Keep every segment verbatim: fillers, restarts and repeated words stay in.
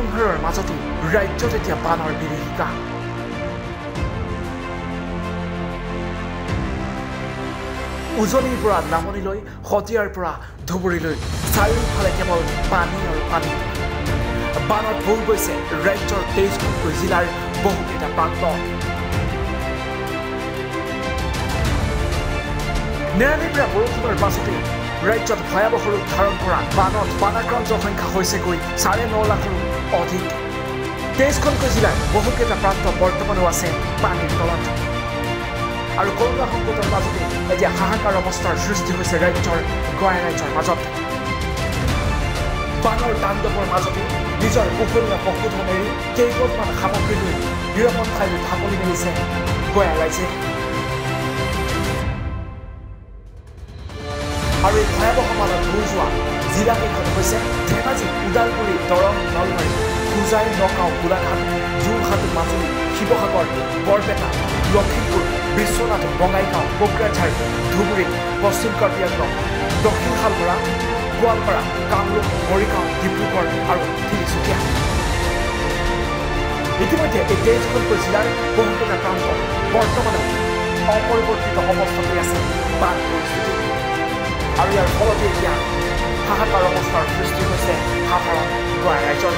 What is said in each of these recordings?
সংহাৰৰ মাজতে ৰাজ্যত এতিয়া বানৰ বিভীষিকা উজনিৰ পৰা নামনিলৈ হতিয়াৰ পৰা ধুবুৰীলৈ চাৰিওফালে কেৱল পানী আৰু পানী বানত ভুল গৈছে ৰাজ্যৰ তেইছখনকৈ জিলাৰ বহুকেইটা প্ৰান্ত নেৰানেপেৰা বৰষুণৰ পাছতে ৰাজ্যত ভয়াৱহ ৰূপ ধাৰণ কৰা বানত বানাক্ৰান্ত সংখ্যা হৈছেগৈ চাৰে ন লাখৰো অধিক তেইছখনকৈ জিলাৰ বহুকেইটা প্ৰান্ত বৰ্তমানো আছে পানীৰ তলত আৰু কৰোনা সংকটৰ মাজতে এতিয়া হাহাকাৰ অৱস্থাৰ সৃষ্টি হৈছে ৰাজ্যৰ গয়া ৰাজ্যৰ মাজত বানৰ তাণ্ডৱৰ মাজতে নিজৰ উকলীয়া পশুধন এৰি কেইবটমান সামগ্ৰী লৈ নিৰাপদ ঠাইলৈ ঢাপলি মেলিছে গয়া ৰাইজে আৰু এই ভয়াৱহ বানত বুৰ যোৱা জিলাকেইখন হৈছে ধেমাজি ওদালগুৰি দৰং নলবাৰী হোজাই নগাঁও গোলাঘাট যোৰহাট মাজুলী শিৱসাগৰ বৰপেটা লখিমপুৰ বিশ্বনাথ বঙাইগাঁও কোকৰাঝাৰ ধুবুৰী পশ্চিম কাৰ্বি আংলং দক্ষিণ শালমৰা গোৱালপাৰা কামৰূপ মৰিগাঁও ডিব্ৰুগড় আৰু তিনিচুকীয়া ইতিমধ্যে এই তেইছখনকৈ জিলাৰ বহুকেইটা প্ৰান্ত বৰ্তমানে অপৰিৱৰ্তিত অৱস্থাতে আছে বান পৰিস্থিতি আৰু ইয়াৰ ফলতে এতিয়া হাহাকাৰ অৱস্থাৰ সৃষ্টি হৈছে সাধাৰণ গয়া ৰাজ্যৰ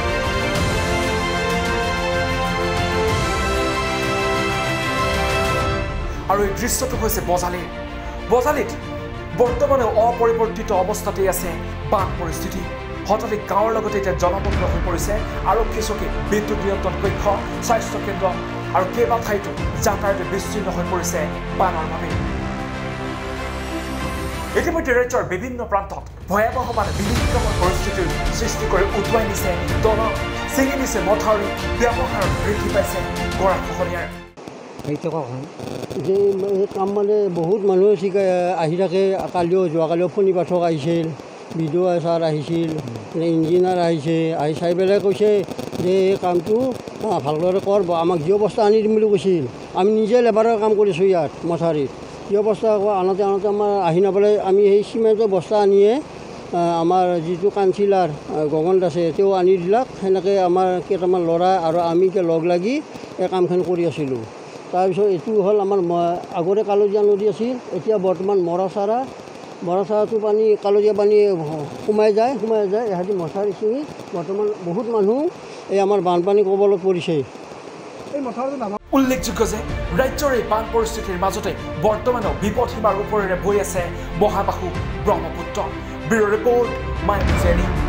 আৰু এই দৃশ্যটো হৈছে বজালীৰ বজালীত বৰ্তমানে অপৰিৱৰ্তিত অৱস্থাতে আছে বান পৰিস্থিতি হঠাতে গাঁৱৰ লগতে এতিয়া জলমগ্ন হৈ পৰিছে আৰক্ষী চকী বিদ্যুৎ নিয়ন্ত্ৰণ কক্ষ স্বাস্থ্য কেন্দ্ৰ আৰু কেইবা ঠাইতো যাতায়াত বিচ্ছিন্ন হৈ পৰিছে বানৰ বাবে ইতিমধ্যে ৰাজ্যৰ বিভিন্ন প্ৰান্তত ভয়াৱহ বান বিভীষিকাময় পৰিস্থিতিৰ সৃষ্টি কৰি উটুৱাই নিছে দলং ছিঙি নিছে মথাউৰি ব্যৱহাৰ বৃদ্ধি পাইছে গৰাখহনীয়াৰ যে এই কাম মানে বহুত মানুহে ঠিক আহি থাকে কালিও যোৱাকালিও ফণি পাঠক আহিছিল বিদু ছাৰ আহিছিল ইঞ্জিনিয়াৰ আহিছে আহি চাই পেলাই কৈছে যে এই কামটো ভালদৰে কৰ আমাক যি অৱস্থা আনি দিম বুলি কৈছিল আমি নিজে লেবাৰৰ কাম কৰিছোঁ ইয়াত মথাউৰিত যি অৱস্থা আনোতে আনোতে আমাৰ আহি নাপালে আমি সেই চিমেণ্টৰ বস্তা আনিয়ে আমাৰ যিটো কাউন্সিলাৰ গগন দাসে তেওঁ আনি দিলাক সেনেকৈ আমাৰ কেইটামান ল'ৰা আৰু আমি লগ লাগি এই কামখন কৰি আছিলোঁ তাৰপিছত এইটো হ'ল আমাৰ আগতে কালজীয়া নদী আছিল এতিয়া বৰ্তমান মৰাচাৰা মৰাচাৰাটো পানী কালজীয়া পানী সোমাই যায় সোমাই যায় ইহঁতি মথাউৰি ছিঙি বৰ্তমান বহুত মানুহ এই আমাৰ বানপানী কবলত পৰিছে এই মথাউৰিটো নাম উল্লেখযোগ্য যে ৰাজ্যৰ এই বান পৰিস্থিতিৰ মাজতে বৰ্তমানো বিপদ সীমাৰ ওপৰেৰে বৈ আছে মহাবাহু ব্ৰহ্মপুত্ৰ ব্যুৰ ৰিপৰ্ট মাই জেনি